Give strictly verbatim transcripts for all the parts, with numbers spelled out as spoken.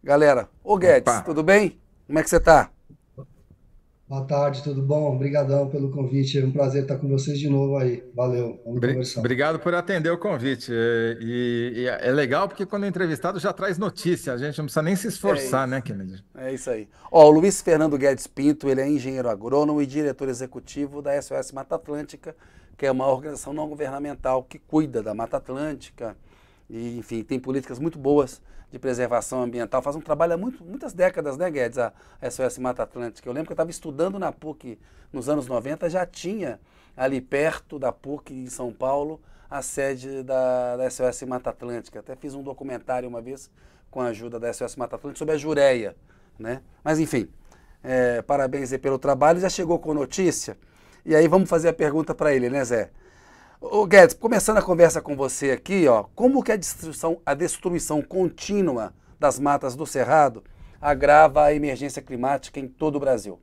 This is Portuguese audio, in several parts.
Galera, ô Opa, Guedes, tudo bem? Como é que você tá? Boa tarde, tudo bom? Obrigadão pelo convite. É um prazer estar com vocês de novo aí. Valeu, vamos bri- conversar. obrigado por atender o convite. É, E, e é legal porque quando é entrevistado já traz notícia, a gente não precisa nem se É esforçar, né, isso. Kennedy? É isso aí. Ó, o Luiz Fernando Guedes Pinto, ele é engenheiro agrônomo e diretor executivo da S O S Mata Atlântica, que é uma organização não governamental que cuida da Mata Atlântica e, enfim, tem políticas muito boas de preservação ambiental. Faz um trabalho há muito, muitas décadas, né, Guedes, a S O S Mata Atlântica. Eu lembro que eu estava estudando na PUC nos anos noventa, já tinha ali perto da PUC em São Paulo a sede da, da S O S Mata Atlântica. Até fiz um documentário uma vez com a ajuda da S O S Mata Atlântica sobre a Jureia, né? Mas enfim, é, parabéns aí pelo trabalho. Já chegou com notícia? E aí vamos fazer a pergunta para ele, né, Zé? Ô Guedes, começando a conversa com você aqui, ó, como que a destruição, a destruição contínua das matas do Cerrado agrava a emergência climática em todo o Brasil?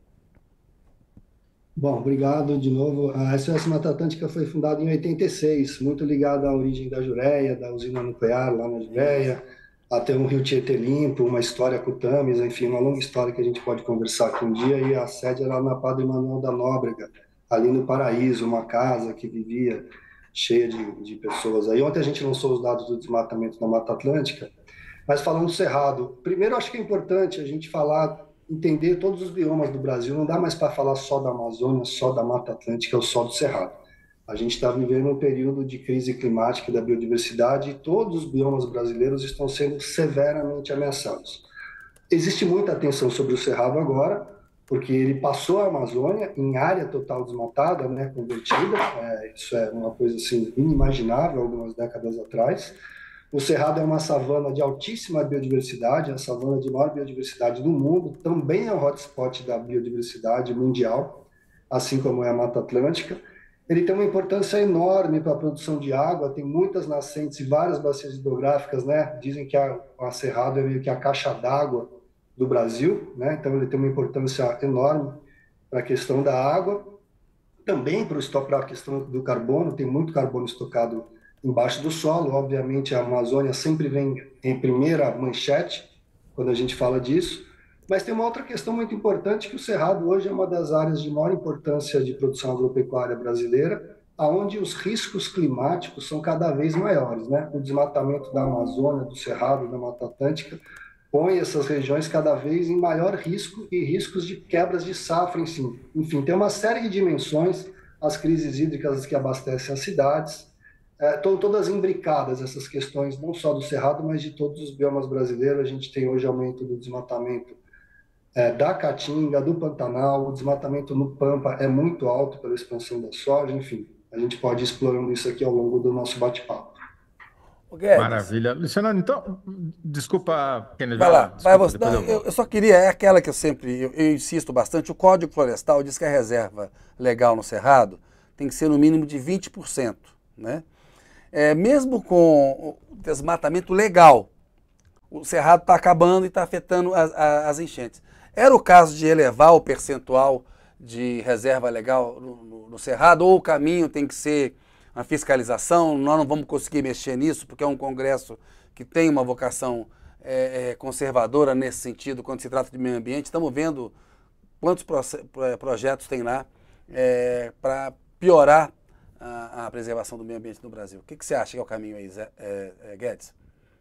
Bom, obrigado de novo. A S O S Mata Atlântica foi fundada em oitenta e seis, muito ligada à origem da Jureia, da usina nuclear lá na Isso. Jureia, até um rio Tietê limpo, uma história com o Tames, enfim, uma longa história que a gente pode conversar aqui um dia. E a sede era na Padre Manuel da Nóbrega, ali no Paraíso, uma casa que vivia cheia de, de pessoas. Aí ontem a gente lançou os dados do desmatamento na Mata Atlântica. Mas falando do Cerrado, primeiro acho que é importante a gente falar, entender todos os biomas do Brasil. Não dá mais para falar só da Amazônia, só da Mata Atlântica ou só do Cerrado. A gente está vivendo um período de crise climática e da biodiversidade e todos os biomas brasileiros estão sendo severamente ameaçados. Existe muita atenção sobre o Cerrado agora, porque ele passou a Amazônia em área total desmatada, né, convertida. É, isso é uma coisa assim inimaginável algumas décadas atrás. O Cerrado é uma savana de altíssima biodiversidade, a savana de maior biodiversidade do mundo, também é um hotspot da biodiversidade mundial, assim como é a Mata Atlântica. Ele tem uma importância enorme para a produção de água, tem muitas nascentes e várias bacias hidrográficas, né? Dizem que a, a Cerrado é meio que a caixa d'água do Brasil, né? Então ele tem uma importância enorme para a questão da água, também para, o, para a questão do carbono, tem muito carbono estocado embaixo do solo. Obviamente, a Amazônia sempre vem em primeira manchete quando a gente fala disso. Mas tem uma outra questão muito importante, que o Cerrado hoje é uma das áreas de maior importância de produção agropecuária brasileira, aonde os riscos climáticos são cada vez maiores, né? O desmatamento da Amazônia, do Cerrado, da Mata Atlântica, põe essas regiões cada vez em maior risco e riscos de quebras de safra, enfim. Enfim, tem uma série de dimensões, as crises hídricas que abastecem as cidades, estão é, todas imbricadas essas questões, não só do Cerrado, mas de todos os biomas brasileiros. A gente tem hoje aumento do desmatamento é, da Caatinga, do Pantanal, o desmatamento no Pampa é muito alto pela expansão da soja, enfim. A gente pode ir explorando isso aqui ao longo do nosso bate-papo. Ô Guedes, Maravilha. Luciano, então, desculpa, Kennedy, vai vai lá, lá, vai desculpa, você. depois Não, eu eu, volto. eu só queria, é aquela que eu sempre, eu, eu insisto bastante, o Código Florestal diz que a reserva legal no Cerrado tem que ser no mínimo de vinte por cento, né? É, mesmo com o desmatamento legal, o cerrado está acabando e está afetando as, as, enchentes. Era o caso de elevar o percentual de reserva legal no, no, no cerrado, ou o caminho tem que ser a fiscalização, nós não vamos conseguir mexer nisso, porque é um Congresso que tem uma vocação é, é, conservadora nesse sentido, quando se trata de meio ambiente. Estamos vendo quantos projetos tem lá é, para piorar a, a, preservação do meio ambiente no Brasil. O que, que você acha que é o caminho aí, Zé, é, é, Guedes?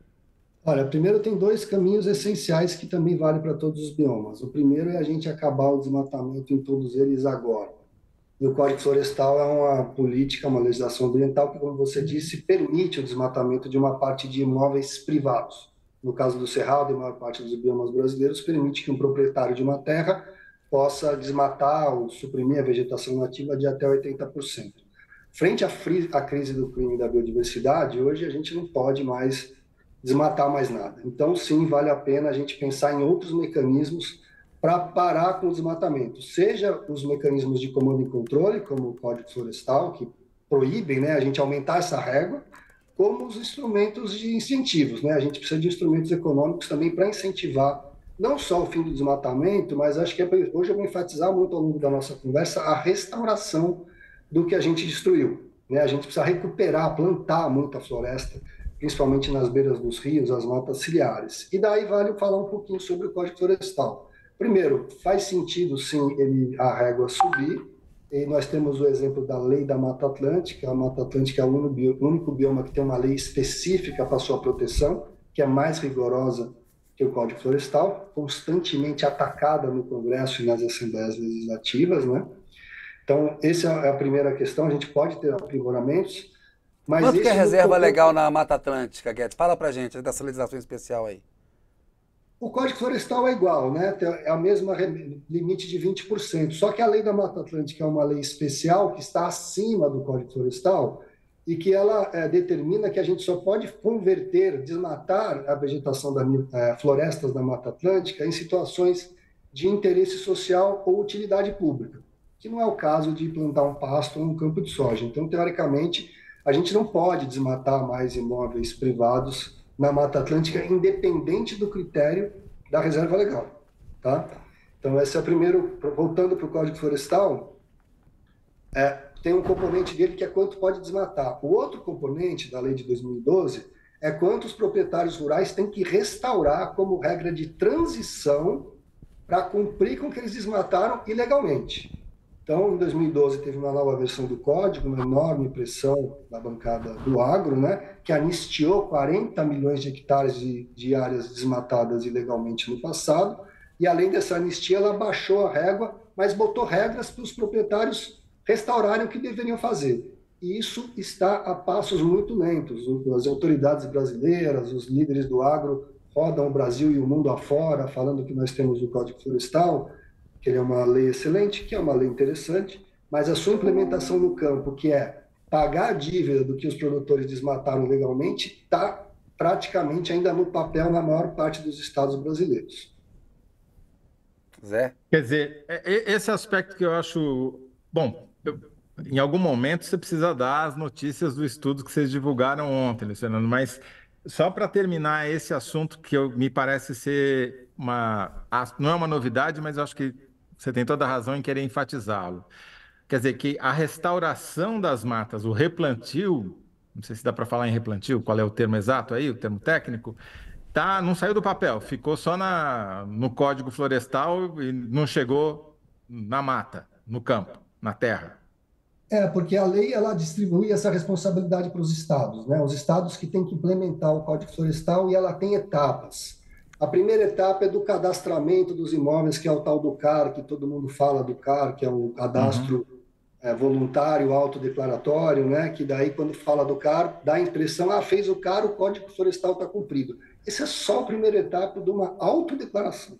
Olha, primeiro tem dois caminhos essenciais que também valem para todos os biomas. O primeiro é a gente acabar o desmatamento em todos eles agora. E o Código Florestal é uma política, uma legislação ambiental que, como você disse, permite o desmatamento de uma parte de imóveis privados. No caso do Cerrado e a maior parte dos biomas brasileiros, permite que um proprietário de uma terra possa desmatar ou suprimir a vegetação nativa de até oitenta por cento. Frente à crise do clima e da biodiversidade, hoje a gente não pode mais desmatar mais nada. Então, sim, vale a pena a gente pensar em outros mecanismos para parar com o desmatamento, seja os mecanismos de comando e controle, como o Código Florestal, que proíbem, né, a gente aumentar essa régua, como os instrumentos de incentivos, né? A gente precisa de instrumentos econômicos também para incentivar não só o fim do desmatamento, mas acho que é, hoje eu vou enfatizar muito ao longo da nossa conversa a restauração do que a gente destruiu, né? A gente precisa recuperar, plantar muita floresta, principalmente nas beiras dos rios, as matas ciliares. E daí vale falar um pouquinho sobre o Código Florestal. Primeiro, faz sentido, sim, ele, a régua subir, e nós temos o exemplo da Lei da Mata Atlântica. A Mata Atlântica é o único bioma que tem uma lei específica para sua proteção, que é mais rigorosa que o Código Florestal, constantemente atacada no Congresso e nas Assembleias Legislativas, né? Então, essa é a primeira questão. A gente pode ter aprimoramentos, mas... Quanto que é esse reserva não- legal na Mata Atlântica, Guedes? Fala pra gente dessa legislação especial aí. O Código Florestal é igual, né? É a mesma re- limite de vinte por cento. Só que a Lei da Mata Atlântica é uma lei especial que está acima do Código Florestal e que ela eh, determina que a gente só pode converter, desmatar a vegetação das eh, florestas da Mata Atlântica em situações de interesse social ou utilidade pública, que não é o caso de plantar um pasto ou um campo de soja. Então, teoricamente, a gente não pode desmatar mais imóveis privados na Mata Atlântica, independente do critério da reserva legal, tá? Então, esse é o primeiro. Voltando para o Código Florestal, é, tem um componente dele que é quanto pode desmatar. O outro componente da lei de dois mil e doze é quanto os proprietários rurais têm que restaurar como regra de transição para cumprir com o que eles desmataram ilegalmente. Então, em dois mil e doze, teve uma nova versão do código, uma enorme pressão da bancada do agro, né, que anistiou quarenta milhões de hectares de, de áreas desmatadas ilegalmente no passado, e além dessa anistia, ela baixou a régua, mas botou regras para os proprietários restaurarem o que deveriam fazer. E isso está a passos muito lentos. As autoridades brasileiras, os líderes do agro rodam o Brasil e o mundo afora, falando que nós temos o Código Florestal, que ele é uma lei excelente, que é uma lei interessante, mas a sua implementação no campo, que é pagar a dívida do que os produtores desmataram legalmente, está praticamente ainda no papel na maior parte dos estados brasileiros. Zé? Quer dizer, é- é- esse aspecto que eu acho... Bom, eu- em algum momento você precisa dar as notícias do estudo que vocês divulgaram ontem, Luciano, mas só para terminar esse assunto que eu- me parece ser uma... a- Não é uma novidade, mas eu acho que você tem toda a razão em querer enfatizá-lo. Quer dizer, que a restauração das matas, o replantio, não sei se dá para falar em replantio, qual é o termo exato aí, o termo técnico, tá, não saiu do papel, ficou só na, no Código Florestal e não chegou na mata, no campo, na terra. É, porque a lei ela distribui essa responsabilidade para os estados, né? Os estados que têm que implementar o Código Florestal e ela tem etapas. A primeira etapa é do cadastramento dos imóveis, que é o tal do C A R, que todo mundo fala do C A R, que é o cadastro é, voluntário, autodeclaratório, né? Que daí, quando fala do C A R, dá a impressão, ah, fez o C A R, o Código Florestal está cumprido. Essa é só a primeira etapa de uma autodeclaração,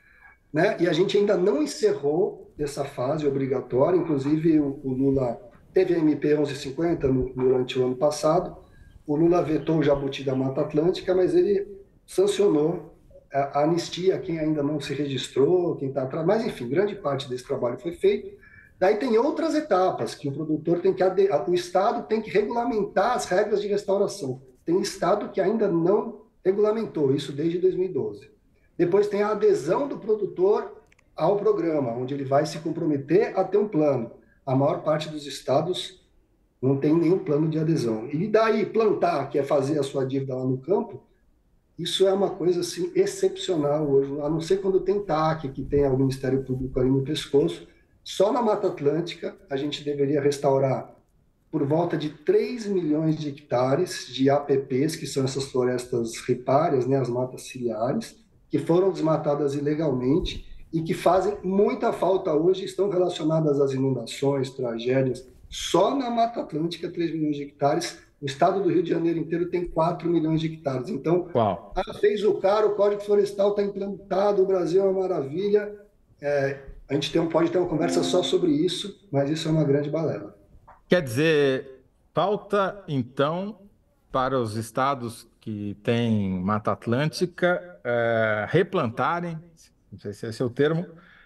né? E a gente ainda não encerrou essa fase obrigatória, inclusive o, o Lula teve a M P onze cinquenta no, durante o ano passado, o Lula vetou o jabuti da Mata Atlântica, mas ele sancionou a, a anistia a quem ainda não se registrou, quem está atrás, mas enfim, grande parte desse trabalho foi feito. Daí tem outras etapas que o produtor tem que, o Estado tem que regulamentar as regras de restauração. Tem Estado que ainda não regulamentou isso desde dois mil e doze. Depois tem a adesão do produtor ao programa, onde ele vai se comprometer a ter um plano. A maior parte dos estados não tem nenhum plano de adesão. E daí plantar, que é fazer a sua dívida lá no campo, isso é uma coisa assim, excepcional hoje. A não ser quando tem T A C, que tem o Ministério Público ali no pescoço. Só na Mata Atlântica a gente deveria restaurar por volta de três milhões de hectares de A P Ps, que são essas florestas ripárias, né, as matas ciliares, que foram desmatadas ilegalmente e que fazem muita falta hoje, estão relacionadas às inundações, tragédias. Só na Mata Atlântica, três milhões de hectares. O estado do Rio de Janeiro inteiro tem quatro milhões de hectares. Então, Uau. ah, fez o C A R, o Código Florestal está implantado, o Brasil é uma maravilha. É, a gente tem, pode ter uma conversa só sobre isso, mas isso é uma grande balela. Quer dizer, falta, então, para os estados que têm Mata Atlântica é, replantarem, não sei se esse é o termo,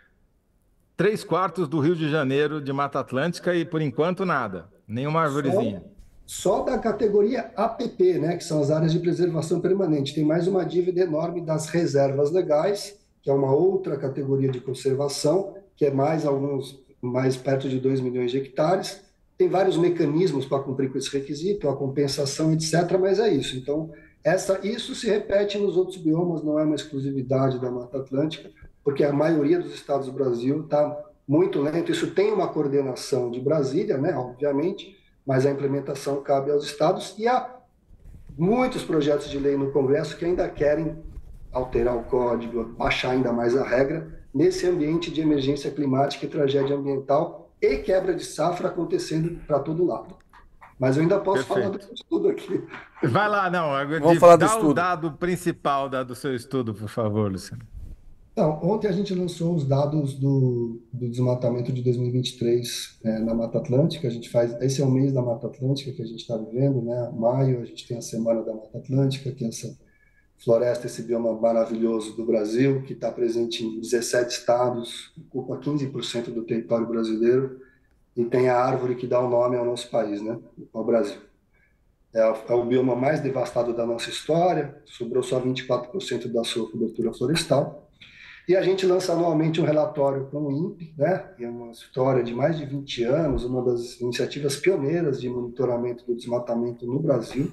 três quartos do Rio de Janeiro de Mata Atlântica e, por enquanto, nada, nenhuma arvorezinha. Só, só da categoria A P P, né, que são as áreas de preservação permanente. Tem mais uma dívida enorme das reservas legais, que é uma outra categoria de conservação, que é mais alguns, mais perto de dois milhões de hectares. tem vários mecanismos para cumprir com esse requisito, a compensação, etcétera, mas é isso. Então, essa, isso se repete nos outros biomas, não é uma exclusividade da Mata Atlântica, porque a maioria dos estados do Brasil está muito lento. Isso tem uma coordenação de Brasília, né, obviamente, mas a implementação cabe aos estados, e há muitos projetos de lei no Congresso que ainda querem alterar o código, baixar ainda mais a regra, nesse ambiente de emergência climática e tragédia ambiental e quebra de safra acontecendo para todo lado. Mas eu ainda posso Perfeito. falar do estudo aqui. Vai lá, não. Vamos falar do Dá estudo. o dado principal da, do seu estudo, por favor, Luciano. Então, ontem a gente lançou os dados do, do desmatamento de dois mil e vinte e três é, na Mata Atlântica. A gente faz, esse é o mês da Mata Atlântica que a gente está vivendo, né? Maio, a gente tem a Semana da Mata Atlântica, que é essa floresta, esse bioma maravilhoso do Brasil, que está presente em dezessete estados, ocupa quinze por cento do território brasileiro, e tem a árvore que dá o nome ao nosso país, né? Ao Brasil. É, é o bioma mais devastado da nossa história, sobrou só vinte e quatro por cento da sua cobertura florestal. E a gente lança anualmente um relatório com o INPE, né? É uma história de mais de vinte anos, uma das iniciativas pioneiras de monitoramento do desmatamento no Brasil,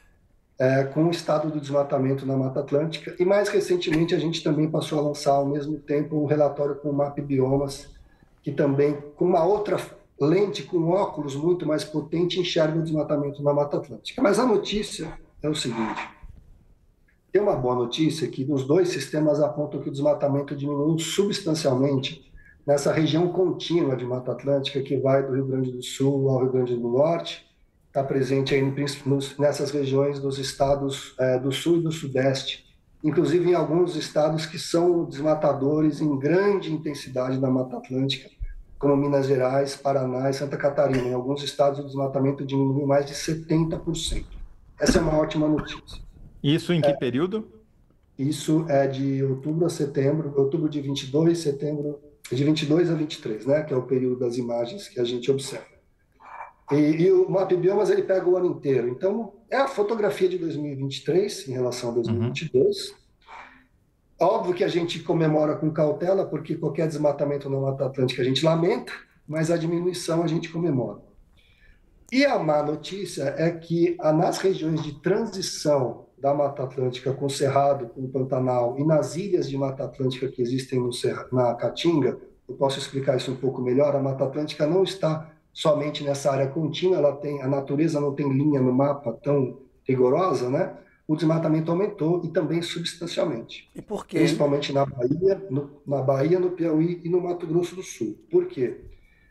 é, com o estado do desmatamento na Mata Atlântica. E mais recentemente a gente também passou a lançar ao mesmo tempo um relatório com o MAP Biomas, que também, com uma outra lente, com óculos muito mais potente, enxerga o desmatamento na Mata Atlântica. Mas a notícia é o seguinte: tem uma boa notícia que os dois sistemas apontam que o desmatamento diminuiu substancialmente nessa região contínua de Mata Atlântica, que vai do Rio Grande do Sul ao Rio Grande do Norte, está presente aí nessas regiões dos estados é, do Sul e do Sudeste, inclusive em alguns estados que são desmatadores em grande intensidade da Mata Atlântica, como Minas Gerais, Paraná e Santa Catarina. Em alguns estados o desmatamento diminuiu mais de setenta por cento. Essa é uma ótima notícia. Isso em que é, período? Isso é de outubro a setembro, outubro de vinte e dois, setembro de vinte e dois a vinte e três, né, que é o período das imagens que a gente observa. E, e o MAP Biomas ele pega o ano inteiro. Então, é a fotografia de dois mil e vinte e três em relação a dois mil e vinte e dois. Uhum. Óbvio que a gente comemora com cautela, porque qualquer desmatamento na Mata Atlântica a gente lamenta, mas a diminuição a gente comemora. E a má notícia é que nas regiões de transição da Mata Atlântica com o Cerrado, com o Pantanal, e nas ilhas de Mata Atlântica que existem no Cerra, na Caatinga, eu posso explicar isso um pouco melhor. A Mata Atlântica não está somente nessa área contínua, ela tem, a natureza não tem linha no mapa tão rigorosa, né? O desmatamento aumentou e também substancialmente. E por quê? Principalmente na Bahia, no, na Bahia, no Piauí e no Mato Grosso do Sul. Por quê?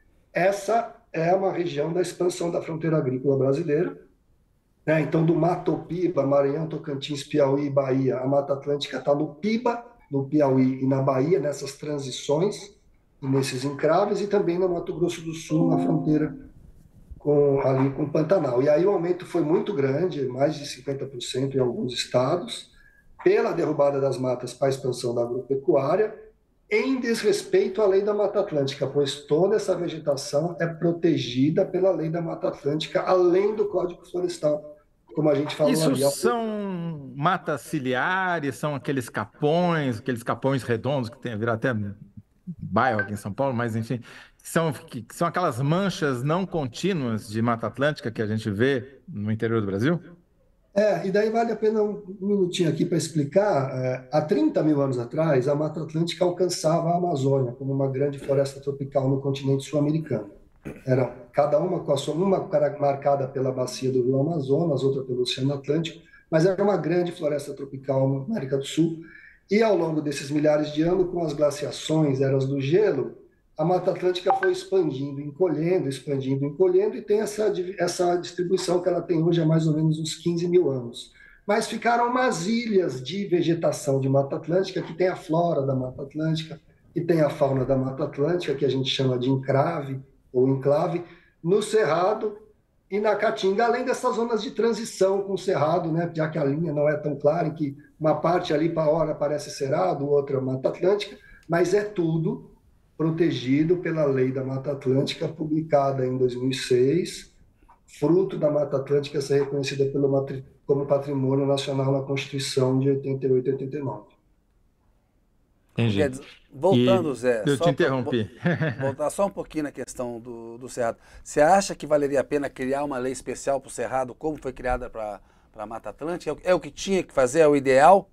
Essa é uma região da expansão da fronteira agrícola brasileira, né? Então, do Mato Piba, Maranhão, Tocantins, Piauí e Bahia, a Mata Atlântica está no Piba, no Piauí e na Bahia, nessas transições e nesses encraves, e também no Mato Grosso do Sul, na fronteira com, ali com o Pantanal. E aí o aumento foi muito grande, mais de cinquenta por cento em alguns estados, pela derrubada das matas para a expansão da agropecuária, em desrespeito à lei da Mata Atlântica, pois toda essa vegetação é protegida pela lei da Mata Atlântica, além do Código Florestal, como a gente falou Isso ali. São matas ciliares, são aqueles capões, aqueles capões redondos que tem, virar até bairro aqui em São Paulo, mas enfim, são, que, são aquelas manchas não contínuas de Mata Atlântica que a gente vê no interior do Brasil? É, e daí vale a pena um minutinho aqui para explicar. É, há trinta mil anos atrás, a Mata Atlântica alcançava a Amazônia como uma grande floresta tropical no continente sul-americano. Era cada uma com a sua, uma marcada pela bacia do Rio Amazonas, outra pelo Oceano Atlântico, mas era uma grande floresta tropical na América do Sul. E ao longo desses milhares de anos, com as glaciações, eras do gelo, a Mata Atlântica foi expandindo, encolhendo, expandindo, encolhendo, e tem essa, essa distribuição que ela tem hoje há mais ou menos uns quinze mil anos. Mas ficaram umas ilhas de vegetação de Mata Atlântica, que tem a flora da Mata Atlântica, que tem a fauna da Mata Atlântica, que a gente chama de encrave ou enclave, no Cerrado e na Caatinga, além dessas zonas de transição com o Cerrado, né, já que a linha não é tão clara, em que uma parte ali para a hora parece Cerrado, outra Mata Atlântica, mas é tudo protegido pela Lei da Mata Atlântica, publicada em dois mil e seis, fruto da Mata Atlântica ser reconhecida pelo, como Patrimônio Nacional na Constituição de oitenta e oito e oitenta e nove. Entendi. Guedes, voltando, E Zé, eu te só para interrompi. voltar só um pouquinho na questão do, do Cerrado. Você acha que valeria a pena criar uma lei especial para o Cerrado, como foi criada para a Mata Atlântica? É o, é o que tinha que fazer? É o ideal?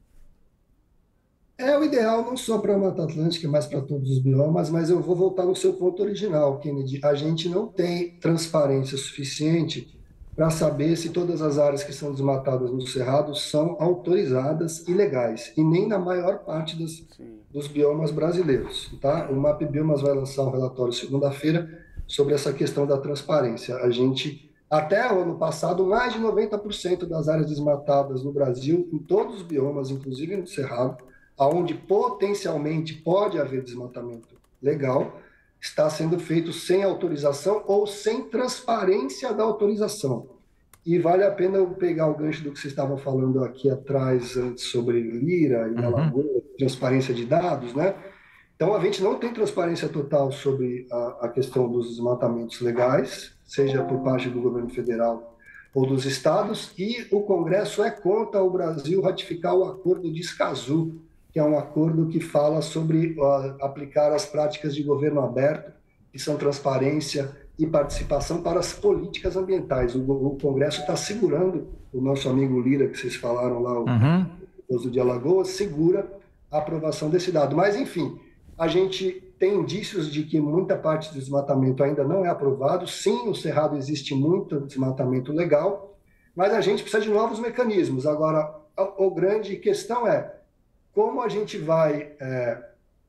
É o ideal não só para a Mata Atlântica, mas para todos os biomas, mas eu vou voltar no seu ponto original, Kennedy. A gente não tem transparência suficiente para saber se todas as áreas que são desmatadas no Cerrado são autorizadas e legais, e nem na maior parte das, Sim. dos biomas brasileiros. Tá? O MapBiomas vai lançar um relatório segunda-feira sobre essa questão da transparência. A gente, até o ano passado, mais de noventa por cento das áreas desmatadas no Brasil, em todos os biomas, inclusive no Cerrado, onde potencialmente pode haver desmatamento legal, está sendo feito sem autorização ou sem transparência da autorização. E vale a pena eu pegar o gancho do que vocês estavam falando aqui atrás antes sobre Lira e Uhum. Alagoas, transparência de dados, né? Então, a gente não tem transparência total sobre a, a questão dos desmatamentos legais, seja por parte do governo federal ou dos estados, e o Congresso é contra o Brasil ratificar o acordo de Escazú, que é um acordo que fala sobre uh, aplicar as práticas de governo aberto, que são transparência e participação para as políticas ambientais. O, o Congresso está segurando, o nosso amigo Lira, que vocês falaram lá, o Uhum. de Alagoas, segura a aprovação desse dado. Mas, enfim, a gente tem indícios de que muita parte do desmatamento ainda não é aprovado. Sim, no Cerrado existe muito desmatamento legal, mas a gente precisa de novos mecanismos. Agora, a, a grande questão é como a gente vai é,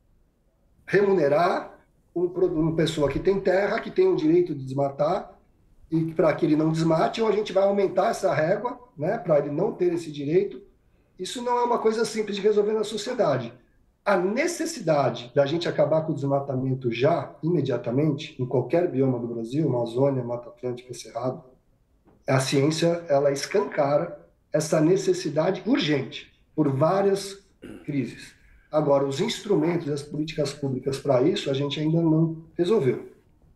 remunerar um, uma pessoa que tem terra, que tem o direito de desmatar, e para que ele não desmate, ou a gente vai aumentar essa régua, né, para ele não ter esse direito. Isso não é uma coisa simples de resolver na sociedade. A necessidade da gente acabar com o desmatamento já, imediatamente, em qualquer bioma do Brasil, Amazônia, Mata Atlântica, Cerrado, a ciência ela escancara essa necessidade urgente, por várias crises. Agora, os instrumentos e as políticas públicas para isso, a gente ainda não resolveu.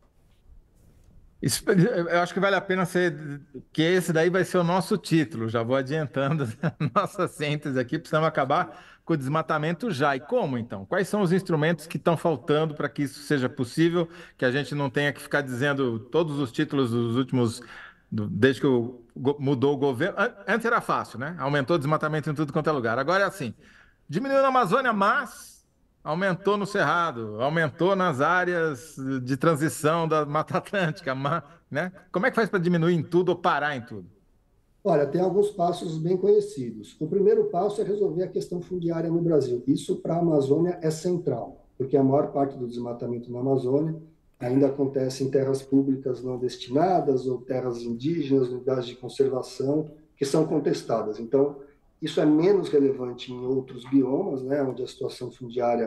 Isso, eu acho que vale a pena ser, que esse daí vai ser o nosso título. Já vou adiantando a nossa síntese aqui, precisamos acabar com o desmatamento já. E como, então? Quais são os instrumentos que estão faltando para que isso seja possível, que a gente não tenha que ficar dizendo todos os títulos dos últimos, do, desde que o, mudou o governo. Antes era fácil, né? Aumentou o desmatamento em tudo quanto é lugar. Agora é assim, diminuiu na Amazônia, mas aumentou no Cerrado, aumentou nas áreas de transição da Mata Atlântica, né? Como é que faz para diminuir em tudo ou parar em tudo? Olha, tem alguns passos bem conhecidos. O primeiro passo é resolver a questão fundiária no Brasil. Isso para a Amazônia é central, porque a maior parte do desmatamento na Amazônia ainda acontece em terras públicas não destinadas ou terras indígenas, unidades de conservação, que são contestadas. Então, isso é menos relevante em outros biomas, né, onde a situação fundiária,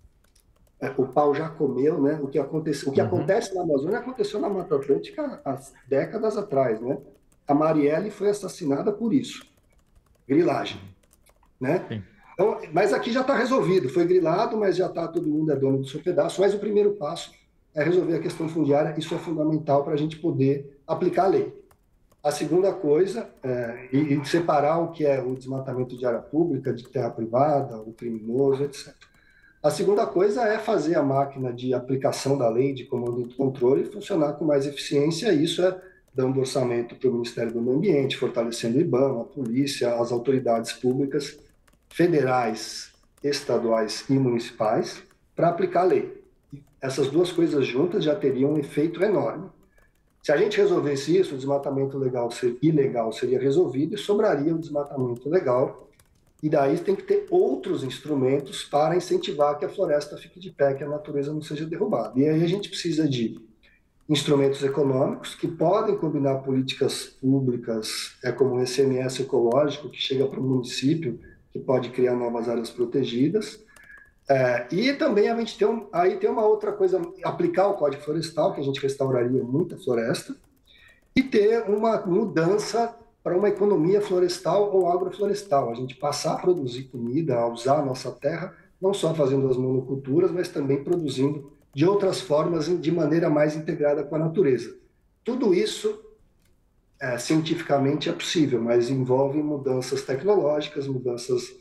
é, o pau já comeu, né? O que, acontece, o que uhum. acontece na Amazônia aconteceu na Mata Atlântica há décadas atrás, né? A Marielle foi assassinada por isso, grilagem, né? Então, mas aqui já está resolvido, foi grilado, mas já está, todo mundo é dono do seu pedaço. Mas o primeiro passo é resolver a questão fundiária, isso é fundamental para a gente poder aplicar a lei. A segunda coisa é e, e separar o que é o desmatamento de área pública, de terra privada, o criminoso, etcétera. A segunda coisa é fazer a máquina de aplicação da lei de comando e controle funcionar com mais eficiência. Isso é dando orçamento para o Ministério do Meio Ambiente, fortalecendo o IBAMA, a polícia, as autoridades públicas federais, estaduais e municipais para aplicar a lei. Essas duas coisas juntas já teriam um efeito enorme. Se a gente resolvesse isso, o desmatamento legal ser, ilegal seria resolvido e sobraria o desmatamento legal. E daí tem que ter outros instrumentos para incentivar que a floresta fique de pé, que a natureza não seja derrubada. E aí a gente precisa de instrumentos econômicos que podem combinar políticas públicas, é como o I C M S ecológico, que chega para o município, que pode criar novas áreas protegidas. É, e também a gente tem, um, aí tem uma outra coisa, aplicar o Código Florestal, que a gente restauraria muita floresta, e ter uma mudança para uma economia florestal ou agroflorestal, a gente passar a produzir comida, a usar a nossa terra, não só fazendo as monoculturas, mas também produzindo de outras formas, de maneira mais integrada com a natureza. Tudo isso, é, cientificamente, é possível, mas envolve mudanças tecnológicas, mudanças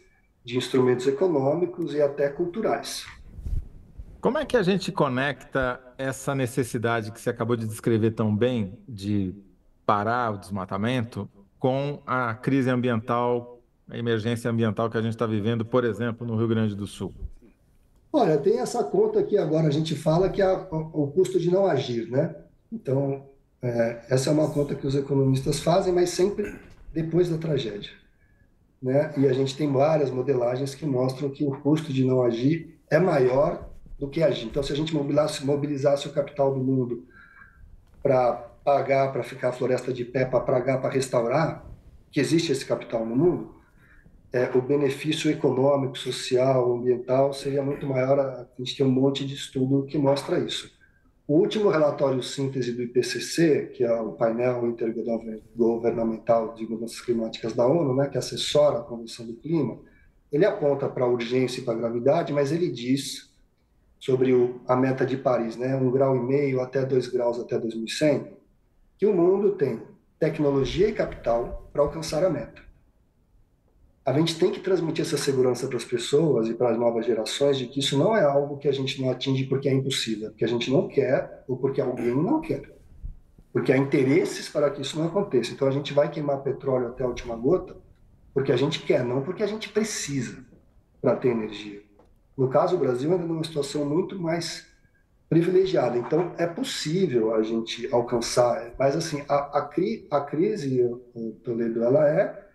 de instrumentos econômicos e até culturais. Como é que a gente conecta essa necessidade que você acabou de descrever tão bem, de parar o desmatamento, com a crise ambiental, a emergência ambiental que a gente está vivendo, por exemplo, no Rio Grande do Sul? Olha, tem essa conta que agora a gente fala que é a, o custo de não agir, né? Então, é, essa é uma conta que os economistas fazem, mas sempre depois da tragédia, né? E a gente tem várias modelagens que mostram que o custo de não agir é maior do que agir. Então, se a gente mobilizasse, mobilizasse o capital do mundo para pagar, para ficar a floresta de pé, para pagar, para restaurar, que existe esse capital no mundo, é, o benefício econômico, social, ambiental seria muito maior. A gente tem um monte de estudo que mostra isso. O último relatório síntese do I P C C, que é o painel intergovernamental de mudanças climáticas da ONU, né, que assessora a Convenção do Clima, ele aponta para a urgência e para a gravidade, mas ele diz sobre o, a meta de Paris, né, um grau e meio até dois graus até dois mil e cem, que o mundo tem tecnologia e capital para alcançar a meta. A gente tem que transmitir essa segurança para as pessoas e para as novas gerações de que isso não é algo que a gente não atinge porque é impossível, porque a gente não quer ou porque alguém não quer. Porque há interesses para que isso não aconteça. Então a gente vai queimar petróleo até a última gota porque a gente quer, não porque a gente precisa para ter energia. No caso, o Brasil ainda numa situação muito mais privilegiada. Então é possível a gente alcançar, mas assim, a, a, cri, a crise, Toledo, ela é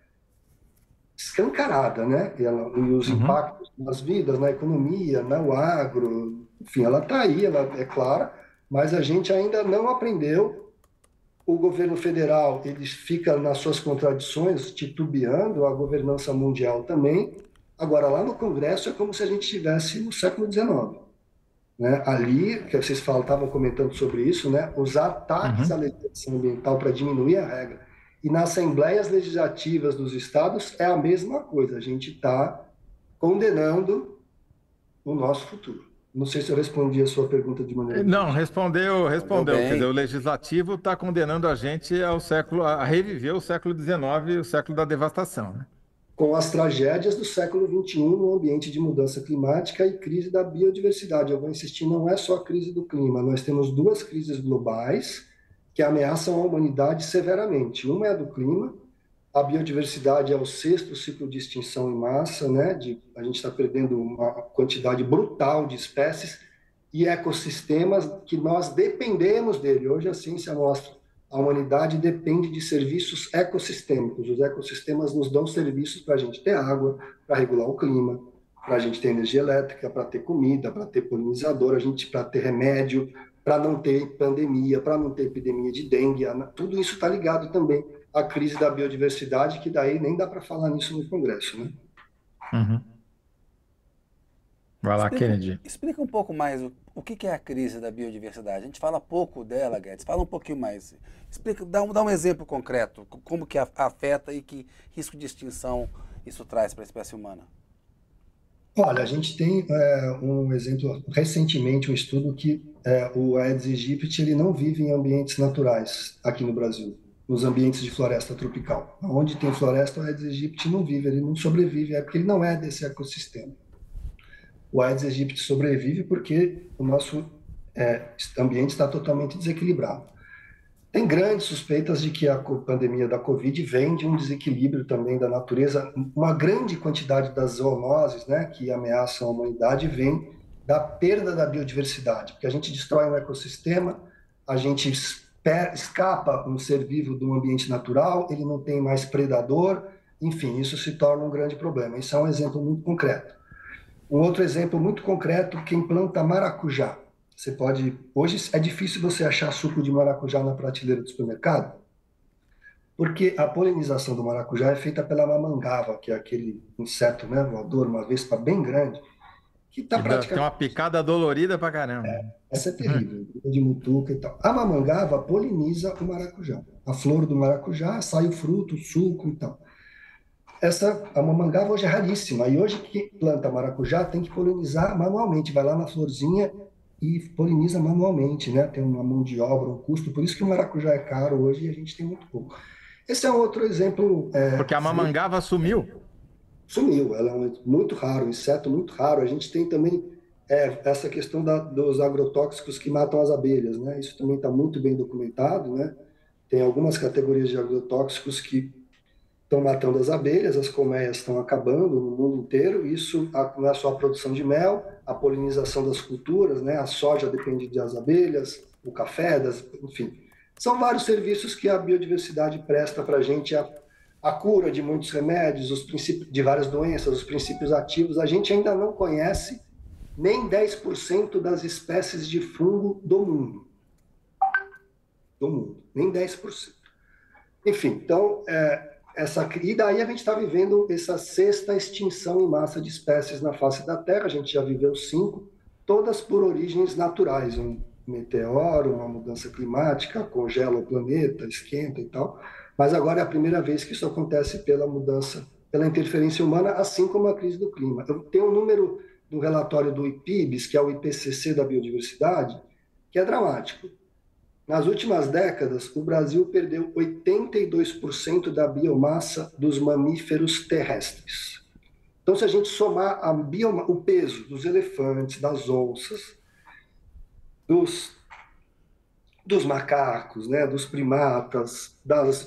escancarada, né? E, ela, e os uhum. impactos nas vidas, na economia, no agro, enfim, ela está aí, ela é clara, mas a gente ainda não aprendeu. O governo federal, ele fica nas suas contradições, titubeando, a governança mundial também. Agora, lá no Congresso, é como se a gente estivesse no século dezenove. Né? Ali, que vocês falam, estavam comentando sobre isso, né? Os ataques uhum. à legislação ambiental para diminuir a regra. E nas assembleias legislativas dos estados é a mesma coisa. A gente está condenando o nosso futuro. Não sei se eu respondi a sua pergunta de maneira... Não, respondeu, respondeu. Quer dizer, o legislativo está condenando a gente ao século, a reviver o século dezenove, o século da devastação, né? Com as tragédias do século vinte e um no ambiente de mudança climática e crise da biodiversidade. Eu vou insistir, não é só a crise do clima. Nós temos duas crises globais que ameaçam a humanidade severamente. Uma é a do clima, a biodiversidade é o sexto ciclo de extinção em massa, né? De, a gente está perdendo uma quantidade brutal de espécies e ecossistemas que nós dependemos dele. Hoje a ciência mostra, a humanidade depende de serviços ecossistêmicos. Os ecossistemas nos dão serviços para a gente ter água, para regular o clima, para a gente ter energia elétrica, para ter comida, para ter polinizador, a gente para ter remédio, para não ter pandemia, para não ter epidemia de dengue. Tudo isso está ligado também à crise da biodiversidade, que daí nem dá para falar nisso no Congresso, né? Uhum. Vai lá, explica, Kennedy. Explica um pouco mais o, o que é a crise da biodiversidade. A gente fala pouco dela, Guedes. Fala um pouquinho mais. Explica, dá um, dá um exemplo concreto, como que afeta e que risco de extinção isso traz para a espécie humana. Olha, a gente tem é, um exemplo, recentemente, um estudo que é, o Aedes aegypti ele não vive em ambientes naturais aqui no Brasil, nos ambientes de floresta tropical. Onde tem floresta, o Aedes aegypti não vive, ele não sobrevive, é porque ele não é desse ecossistema. O Aedes aegypti sobrevive porque o nosso é, ambiente está totalmente desequilibrado. Tem grandes suspeitas de que a pandemia da Covid vem de um desequilíbrio também da natureza. Uma grande quantidade das zoonoses, né, que ameaçam a humanidade vem da perda da biodiversidade, porque a gente destrói um ecossistema, a gente escapa um ser vivo de um ambiente natural, ele não tem mais predador, enfim, isso se torna um grande problema. Isso é um exemplo muito concreto. Um outro exemplo muito concreto, quem planta maracujá. Você pode... Hoje é difícil você achar suco de maracujá na prateleira do supermercado, porque a polinização do maracujá é feita pela mamangava, que é aquele inseto, né, voador, uma vespa bem grande, que está praticamente... Tem uma picada dolorida pra caramba. É, essa é terrível, hum. de mutuca e tal. A mamangava poliniza o maracujá. A flor do maracujá, sai o fruto, o suco e tal. Essa, a mamangava hoje é raríssima, e hoje quem planta maracujá tem que polinizar manualmente, vai lá na florzinha e poliniza manualmente, né? Tem uma mão de obra, um custo, por isso que o maracujá é caro hoje e a gente tem muito pouco. Esse é um outro exemplo... É, Porque a mamangava sumiu? sumiu. Ela é um, muito raro, um inseto muito raro. A gente tem também é, essa questão da, dos agrotóxicos que matam as abelhas, né? Isso também está muito bem documentado, né? Tem algumas categorias de agrotóxicos que estão matando as abelhas, as colmeias estão acabando no mundo inteiro. Isso não é só a produção de mel, a polinização das culturas, né? A soja depende das abelhas, o café, das, enfim. São vários serviços que a biodiversidade presta para a gente, a, a cura de muitos remédios, os princípios de várias doenças, os princípios ativos. A gente ainda não conhece nem dez por cento das espécies de fungo do mundo. Do mundo, nem dez por cento. Enfim, então, é, essa, e daí a gente está vivendo essa sexta extinção em massa de espécies na face da Terra. A gente já viveu cinco, todas por origens naturais. Um meteoro, uma mudança climática, congela o planeta, esquenta e tal. Mas agora é a primeira vez que isso acontece pela mudança, pela interferência humana, assim como a crise do clima. Eu tenho um número do relatório do IPIBS, que é o I P C C da biodiversidade, que é dramático. Nas últimas décadas, o Brasil perdeu oitenta e dois por cento da biomassa dos mamíferos terrestres. Então, se a gente somar a bioma, o peso dos elefantes, das onças, dos, dos macacos, né, dos primatas, das,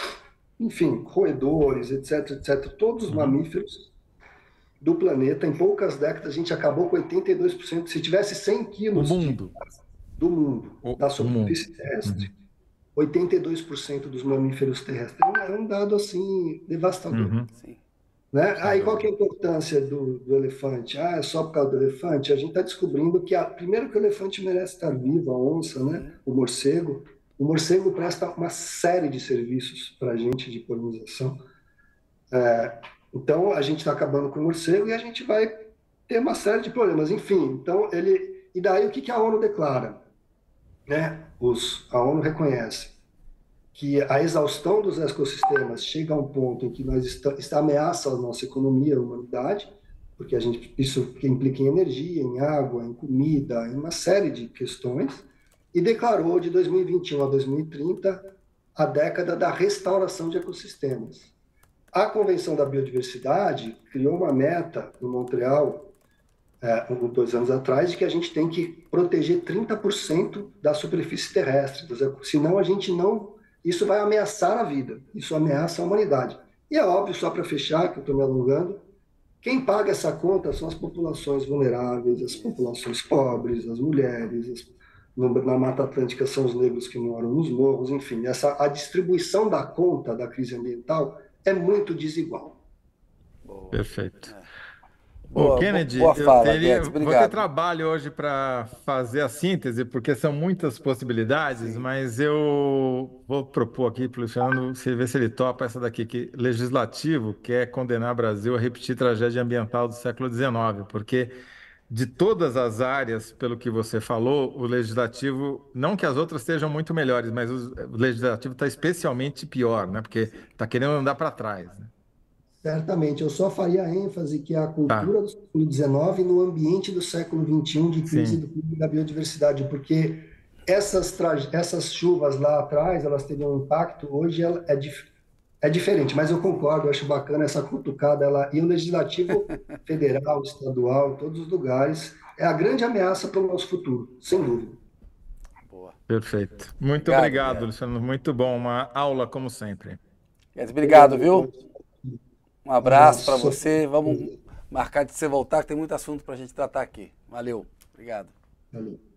enfim, roedores, etc, etc, todos os mamíferos do planeta, em poucas décadas, a gente acabou com oitenta e dois por cento. Se tivesse cem quilos... O mundo. De, do mundo, o, da superfície terrestre, uhum. oitenta e dois por cento dos mamíferos terrestres. É um dado, assim, devastador. Uhum. Né? Aí, qual que é a importância do, do elefante? Ah, é só por causa do elefante? A gente está descobrindo que, a, primeiro, que o elefante merece estar vivo, a onça, né? O morcego. O morcego presta uma série de serviços para a gente de polinização. É, então, a gente está acabando com o morcego e a gente vai ter uma série de problemas. Enfim, então, ele... E daí, o que, que a ONU declara? Né? Os, a ONU reconhece que a exaustão dos ecossistemas chega a um ponto em que nós está, está ameaça a nossa economia, a humanidade, porque a gente, isso implica em energia, em água, em comida, em uma série de questões, e declarou de dois mil e vinte e um a dois mil e trinta a década da restauração de ecossistemas. A Convenção da Biodiversidade criou uma meta em Montreal, É, dois anos atrás, de que a gente tem que proteger trinta por cento da superfície terrestre, senão a gente não... Isso vai ameaçar a vida, isso ameaça a humanidade. E é óbvio, só para fechar, que eu estou me alongando, quem paga essa conta são as populações vulneráveis, as populações pobres, as mulheres, as, na Mata Atlântica são os negros que moram nos morros, enfim, essa, a distribuição da conta da crise ambiental é muito desigual. Perfeito. É. Ô, Kennedy, boa fala, eu teria, Guedes, vou ter trabalho hoje para fazer a síntese, porque são muitas possibilidades, Sim. mas eu vou propor aqui para o Luciano, se ver se ele topa essa daqui, que legislativo quer condenar o Brasil a repetir tragédia ambiental do século dezenove, porque de todas as áreas, pelo que você falou, o legislativo, não que as outras sejam muito melhores, mas o legislativo está especialmente pior, né? Porque está querendo andar para trás, né? Certamente, eu só faria ênfase que a cultura tá. do século dezenove no ambiente do século vinte e um de crise Sim. do clima e da biodiversidade, porque essas, essas chuvas lá atrás, elas teriam um impacto, hoje ela é, dif é diferente, mas eu concordo, eu acho bacana essa cutucada, ela, e o legislativo federal, estadual, em todos os lugares, é a grande ameaça para o nosso futuro, sem dúvida. Boa. Perfeito. Muito obrigado, obrigado Luciano, muito bom, uma aula como sempre. Obrigado, viu? Um abraço para você. Vamos marcar de você voltar, que tem muito assunto para a gente tratar aqui. Valeu. Obrigado. Valeu.